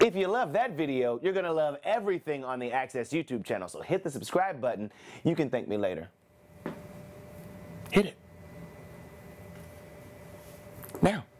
If you love that video, you're going to love everything on the Access YouTube channel, so hit the subscribe button. You can thank me later. Hit it. Now.